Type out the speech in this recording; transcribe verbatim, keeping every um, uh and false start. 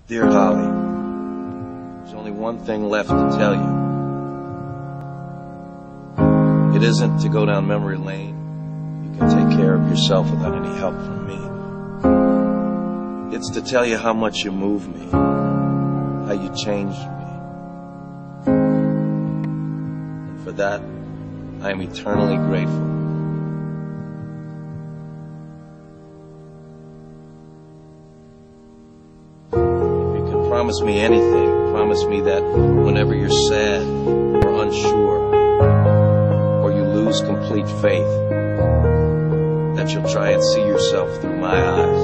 Dear Holly, there's only one thing left to tell you. It isn't to go down memory lane. You can take care of yourself without any help from me. It's to tell you how much you move me, how you changed me. And for that, I am eternally grateful. Promise me anything. Promise me that whenever you're sad or unsure or you lose complete faith, that you'll try and see yourself through my eyes.